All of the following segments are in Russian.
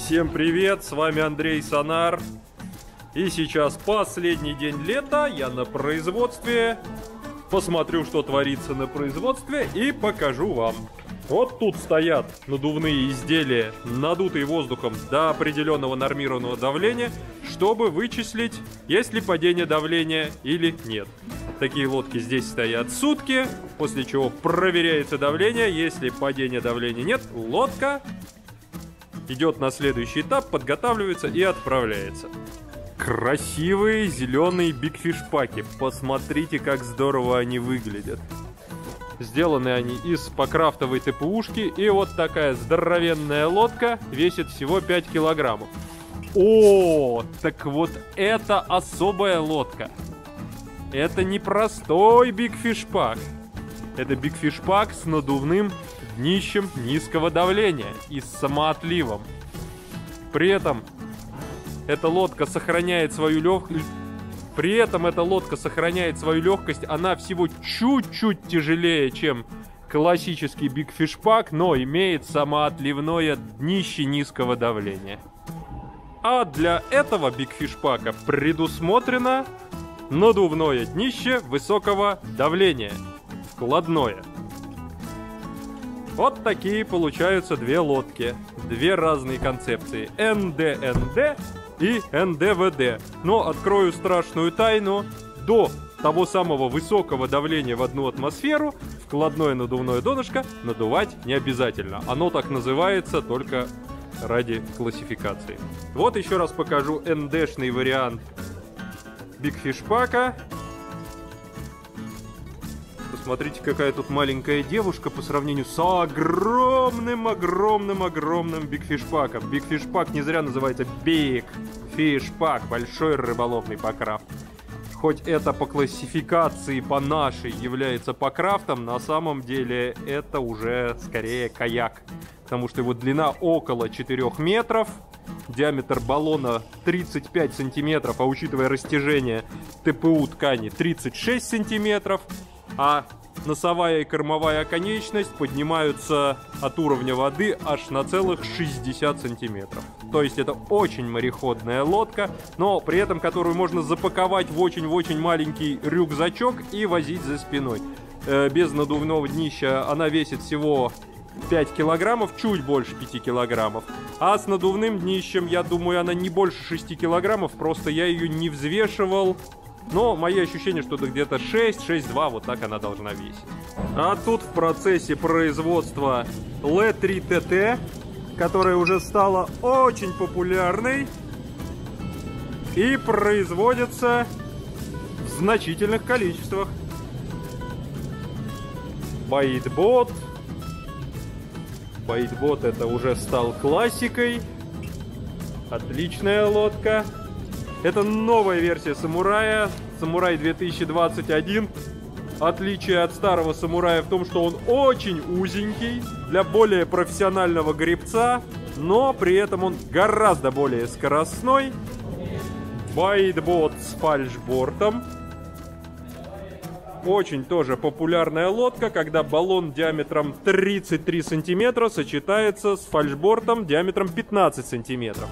Всем привет, с вами Андрей Сонар. И сейчас последний день лета, я на производстве. Посмотрю, что творится на производстве, и покажу вам. Вот тут стоят надувные изделия, надутые воздухом до определенного нормированного давления, чтобы вычислить, есть ли падение давления или нет. Такие лодки здесь стоят сутки, после чего проверяется давление. Если падения давления нет, лодка идет на следующий этап, подготавливается и отправляется. Красивые зеленые бигфиш-паки. Посмотрите, как здорово они выглядят. Сделаны они из покрафтовой ТПУшки. И вот такая здоровенная лодка весит всего 5 килограммов. О, так вот это особая лодка. Это не простой бигфиш-пак. Это бигфиш-пак с надувным днищем низкого давления и с самоотливом. При этом эта лодка сохраняет свою легкость. Она всего чуть-чуть тяжелее, чем классический бигфиш-пак, но имеет самоотливное днище низкого давления. А для этого бигфиш-пака предусмотрено надувное днище высокого давления. Вкладное. Вот такие получаются две лодки. Две разные концепции. НДНД и НДВД. Но открою страшную тайну. До того самого высокого давления в 1 атмосферу вкладное надувное донышко надувать не обязательно. Оно так называется только ради классификации. Вот еще раз покажу НДшный вариант бигфиш-пака. Посмотрите, какая тут маленькая девушка по сравнению с огромным бигфиш-паком. Бигфиш-пак не зря называется бигфиш-пак, большой рыболовный покрафт. Хоть это по классификации, по нашей, является покрафтом, на самом деле это уже скорее каяк. Потому что его длина около 4 метров, диаметр баллона 35 сантиметров, а учитывая растяжение ТПУ ткани 36 сантиметров. А носовая и кормовая конечность поднимаются от уровня воды аж на целых 60 сантиметров. То есть это очень мореходная лодка, но при этом которую можно запаковать в очень маленький рюкзачок и возить за спиной. Без надувного днища она весит всего 5 килограммов, чуть больше 5 килограммов. А с надувным днищем, я думаю, она не больше 6 килограммов, просто я ее не взвешивал. Но мои ощущения, что это где-то 6-6,2, вот так она должна весить. А тут в процессе производства L3TT, которая уже стала очень популярной и производится в значительных количествах. Байтбот. Байтбот это уже стал классикой. Отличная лодка. Это новая версия Самурая, Самурай 2021. Отличие от старого Самурая в том, что он очень узенький для более профессионального гребца, но при этом он гораздо более скоростной. Байтбот с фальшбортом. Очень тоже популярная лодка, когда баллон диаметром 33 сантиметра сочетается с фальшбортом диаметром 15 сантиметров.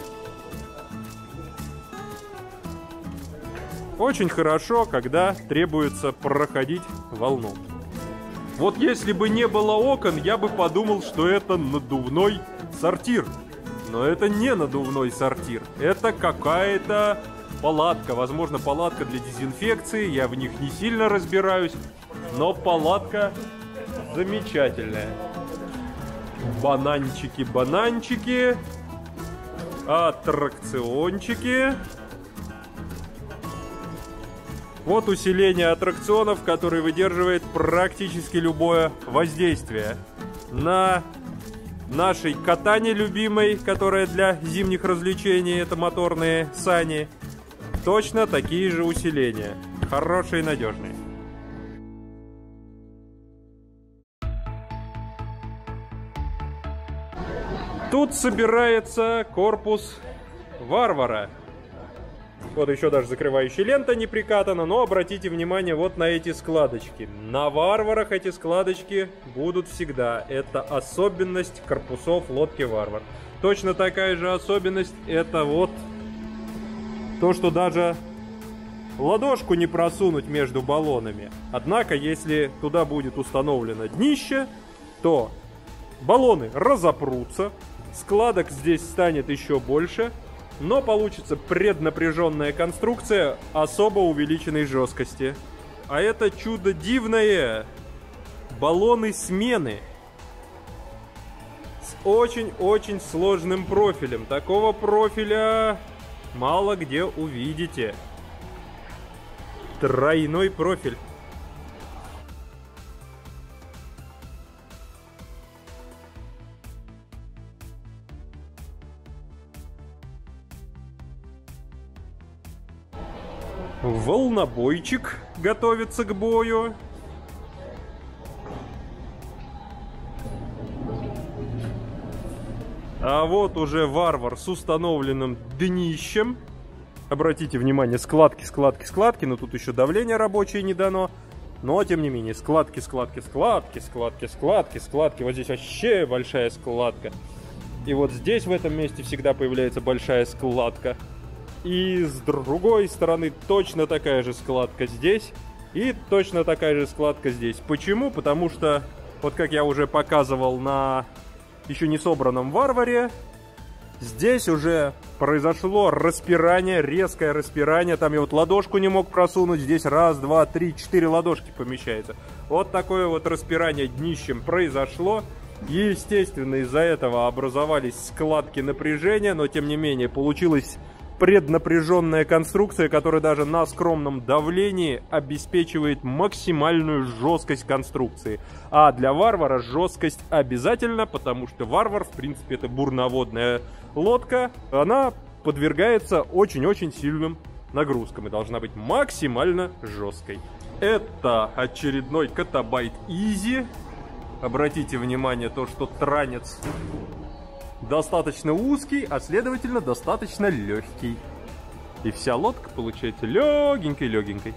Очень хорошо, когда требуется проходить волну. Вот если бы не было окон, я бы подумал, что это надувной сортир. Но это не надувной сортир. Это какая-то палатка. Возможно, палатка для дезинфекции. Я в них не сильно разбираюсь. Но палатка замечательная. Бананчики. Аттракциончики. Вот усиление аттракционов, который выдерживает практически любое воздействие. На нашей катане любимой, которая для зимних развлечений, это моторные сани, точно такие же усиления. Хорошие и надежные. Тут собирается корпус Варвара. Вот еще даже закрывающая лента не прикатана, но обратите внимание вот на эти складочки. На Варварах эти складочки будут всегда. Это особенность корпусов лодки Варвар. точно такая же особенность — это вот то, что даже ладошку не просунуть между баллонами. Однако, если туда будет установлено днище, то баллоны разопрутся, складок здесь станет еще больше, но получится преднапряженная конструкция особо увеличенной жесткости. А это чудо дивное! Баллоны смены с очень-очень сложным профилем. Такого профиля мало где увидите. Тройной профиль. Волнобойчик готовится к бою. А вот уже варвар с установленным днищем. Обратите внимание, складки, складки, складки. Но тут еще давление рабочее не дано. Но, тем не менее, складки, складки, складки, складки, складки, складки. Вот здесь вообще большая складка. И вот здесь, в этом месте, всегда появляется большая складка. И с другой стороны точно такая же складка здесь. И точно такая же складка здесь. Почему? Потому что, вот как я уже показывал на еще не собранном варваре, здесь уже произошло распирание, резкое распирание. Там я вот ладошку не мог просунуть. Здесь раз, два, три, 4 ладошки помещается. Вот такое вот распирание днищем произошло. Естественно, из-за этого образовались складки напряжения. Но, тем не менее, получилось преднапряженная конструкция, которая даже на скромном давлении обеспечивает максимальную жесткость конструкции. А для варвара жесткость обязательно, потому что варвар, в принципе, это бурноводная лодка. Она подвергается очень-очень сильным нагрузкам и должна быть максимально жесткой. Это очередной Катабайт Изи. Обратите внимание, то, что транец достаточно узкий, а следовательно достаточно легкий. И вся лодка получается легенькой-легенькой.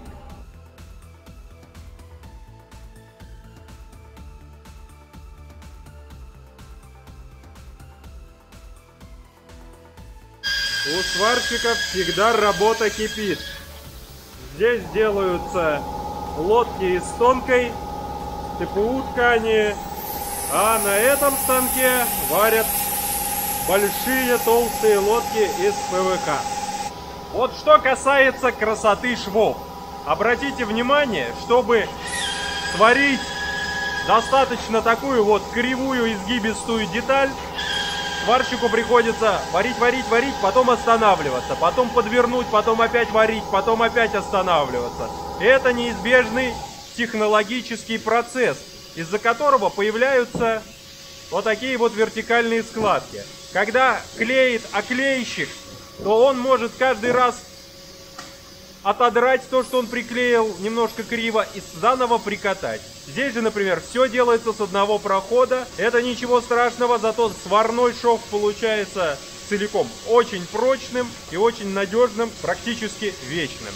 У сварщиков всегда работа кипит. Здесь делаются лодки из тонкой ТПУ ткани, а на этом станке варят большие толстые лодки из ПВХ. Вот что касается красоты швов. Обратите внимание, чтобы сварить достаточно такую вот кривую изгибистую деталь, сварщику приходится варить, варить, варить, потом останавливаться, потом подвернуть, потом опять варить, потом опять останавливаться. Это неизбежный технологический процесс, из-за которого появляются вот такие вот вертикальные складки. Когда клеит оклейщик, то он может каждый раз отодрать то, что он приклеил немножко криво, и заново прикатать. Здесь же, например, все делается с одного прохода. Это ничего страшного, зато сварной шов получается целиком очень прочным и очень надежным, практически вечным.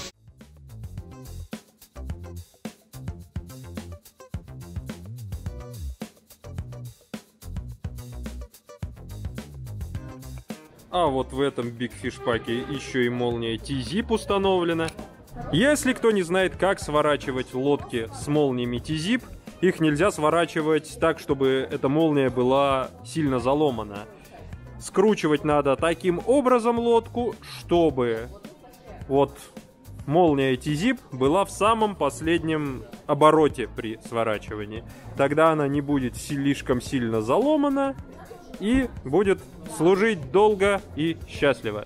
А вот в этом Big Fish паке еще и молния T-Zip установлена. Если кто не знает, как сворачивать лодки с молниями T-Zip, их нельзя сворачивать так, чтобы эта молния была сильно заломана. Скручивать надо таким образом лодку, чтобы вот молния T-Zip была в самом последнем обороте при сворачивании. Тогда она не будет слишком сильно заломана и будет служить долго и счастливо.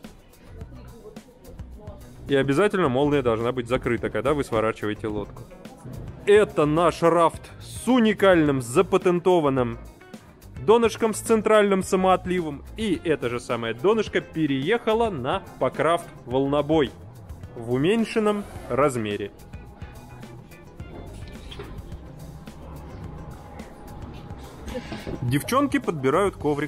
И обязательно молния должна быть закрыта, когда вы сворачиваете лодку. Это наш рафт с уникальным запатентованным донышком с центральным самоотливом. И это же самое донышко переехало на Пакрафт волнобой в уменьшенном размере. Девчонки подбирают коврик.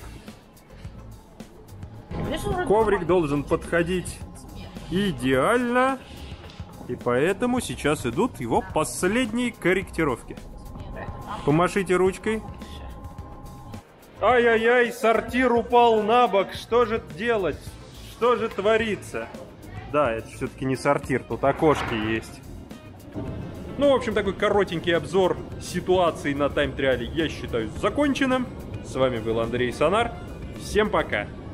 Коврик должен подходить идеально, и поэтому сейчас идут его последние корректировки. Помашите ручкой. Ай-яй-яй, сортир упал на бок. Что же делать? Что же творится? Да, это все-таки не сортир, тут окошки есть. Ну, в общем, такой коротенький обзор ситуации на тайм-триале я считаю законченным. С вами был Андрей Сонар. Всем пока!